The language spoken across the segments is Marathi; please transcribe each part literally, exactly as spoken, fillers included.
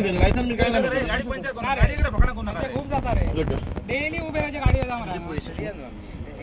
घे लायसन मी काय नाही गाडी पंचर करून गाडी इकडे पकडा कोण नका खूप जाता रे डेली उभे राहायचे गाडी जा मला पैसे द्या ना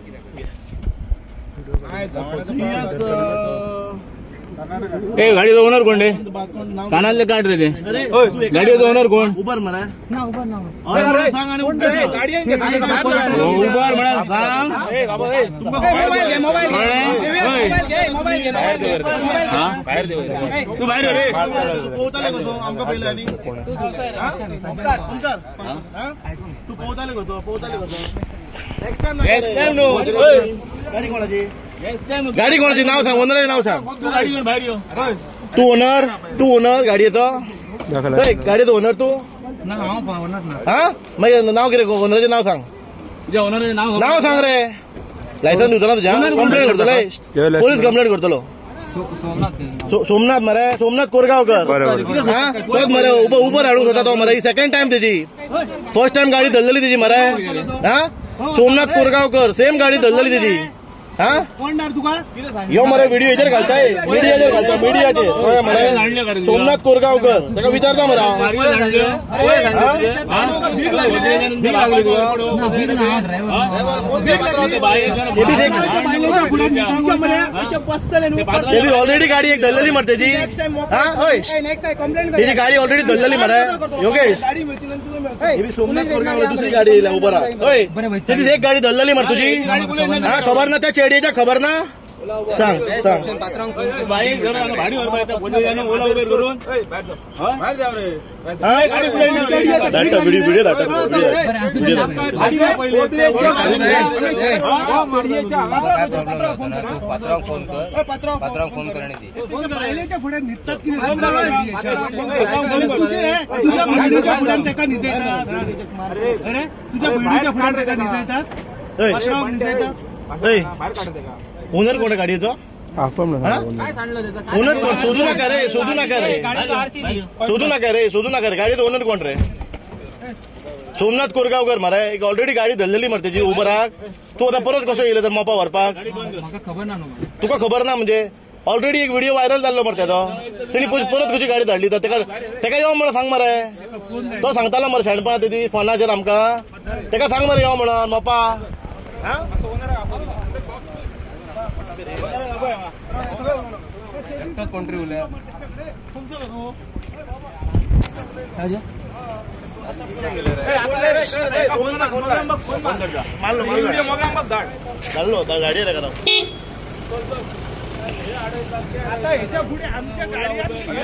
ए गाडीचा ओनर कोण रे कानाले काढ रे ते गाडीचा ओनर कोण उबर मरा ना उबर ना सांग आणि उबर गाडी उबर म्हणा सांग ए बाबा ए मोबाईल घे मोबाईल घे मोबाईल घे मोबाईल घे हा बाहेर दे तू बाहेर रे पोहताले कसो आमका पहिले आणि ओंकार ओंकार तू पोहताले कसो पोहताले कसो नेक्स्ट टाइम नो गाडी कोणाची गाडी कोणाची नाव सांग ओनरचे नाव सांग तू गाडी घेऊन बाहेर ये तू ओनर तू ओनर गाडीचं गाडीचं ओनर तू ना हा ओनर ना हा मग नाव किती ओनरचे नाव सांग जे ओनरचे नाव नाव सांग रे लायसन दिवतो ना तुझ्या कंप्लेंट करतलो पोलीस कंप्लेंट करतलो सोमनाथ मरे सोमनाथ कोरगावकर हा तोच मरे उभं उभं राहून होता तो मरे ही सेकंड टाइम त्याची फर्स्ट टाइम गाडी धरलेली त्याची मरे हा सोमनाथ कोरगावकर सेम गाडी धरलेली त्याची हा यो मरे व्हिडिओ याच्यावर घालताय मीडियाचेर घालता मीडियाचेर मरे सोमनाथ कोरगावकर त्याला विचारता मरा ऑलरेडी गाडी एक धरलेली मर त्याची हा होय त्याची गाडी ऑलरेडी धरलेली मरे योगेश सोमनाथ कोरगावकर दुसरी गाडी येईल उभं राहा होय त्याची एक गाडी धरलेली मर तुझी हा खबर ना त्या चेडीच्या खबर ना सांग सांग व्हिडिओ व्हिडिओ ओनर कोण गाडीचं ओनर कोण शोधू नका रे शोधू नका रे शोधू नका रे शोधू नका रे गाडीचं ओनर कोण रे सोमनाथ कोरगावकर मरे एक ऑलरेडी गाडी धरलेली मर त्याची उभं राहा तू आता परत कसं येईल तर मोपा व्हरपाक तुका खबर ना म्हणजे ऑलरेडी एक व्हिडिओ व्हायरल झालो मर त्याचा त्यांनी परत कशी गाडी धाडली तर तेका येऊ म्हणून सांग मरे तो सांगताला मरे शाणपा ती फोनाचेर आमका तेका सांग मरे येऊ म्हणून मोपा कोण रे उल्या गाडी आहे का आता ह्याच्या पुढे आमच्या गाडी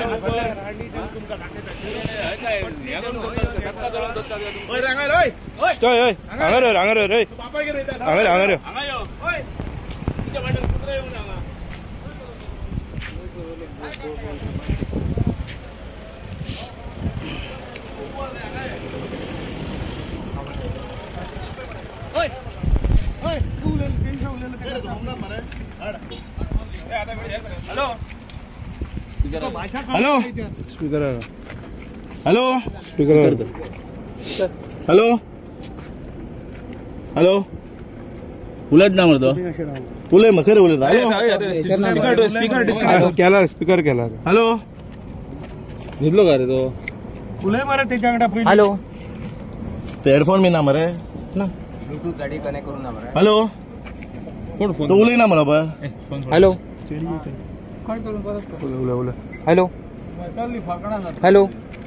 hello hello speaker hello speaker hello hello उलट ना म्हणतो उलय मग खरं उलट हॅलो केला स्पीकर केला हॅलो घेतलो का रे तो उलय मारे त्याच्याकडे हॅलो ते हेडफोन मी ना मरे ना ब्लूटूथ गाडी कनेक्ट करून ना मरे हॅलो कोण फोन तो उलय ना मला बा हॅलो काय करून परत उले उले हॅलो चालली फाकडा हॅलो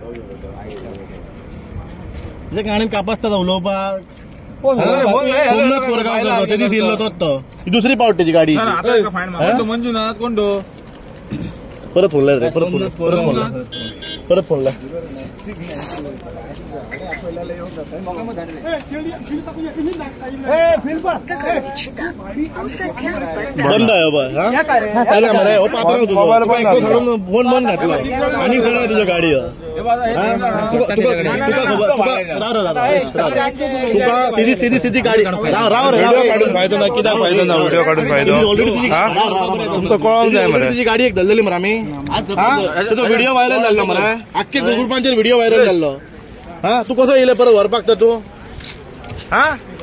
जे गाणीत कापासता उलोवपाक सोमनाथ कोरगावकर त्याची सिल्लो तो दुसरी पावट त्याची गाडी मंजुनाथ कोण तो परत फोनला रे परत फोन परत फोनला परत फोनला बंद आहे बा मरे पात्र फोन बंद घातला आणि चढा तुझ्या गाडी तुका तिची तिची गाडी राव रे काढून फायदो ना कित्याक फायदो ना व्हिडिओ काढून फायदो ऑलरेडी तुमका कळोंक जाय मरे तिची गाडी एक धरलेली मरे आम्ही तो व्हिडिओ व्हायरल झालो मरे अख्खे ग्रुपांचेर व्हिडिओ व्हायरल झालो हा तू कसं येईल परत व्हरपाक तर तू हा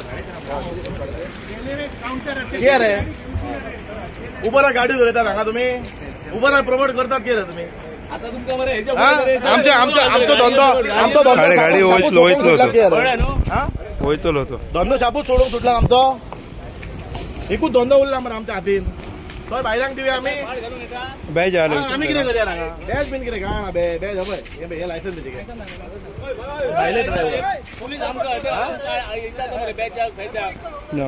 कितें रे उबरा गाडी धरयता हांगा तुमी उबरा प्रमोट करतात कितें रे तुमी आता तुमका मरे ह्याच्या हा? पुढे तरी- आमचे आमचे आमचो धंदो आमचो धंदो गाडी- गाडी शापूत वयतलो- सोडून वयतलो सुटला तो. की यार. कळलं न्हू? हा? वयतलो तो धंदो शापूत सोडून सुटला आमचो एकूच धंदो उरला मरे आमच्या हातीन थंय भायल्यांक दिवया आमी पाड घालून येता. बॅज हा, आलो आमी कितें करया हांगा बॅज बीन कितें काय बे बॅज हय हे पळय, हे लायसन्स तेजे काय भायले ड्रायव्हर पोलीस आमकां आता येतात मरे बॅचाक फेत्याक. नो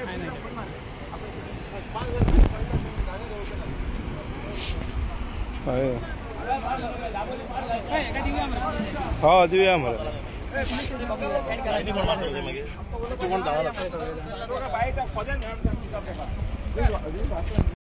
हय. हा दिवया मरे कोण जाणार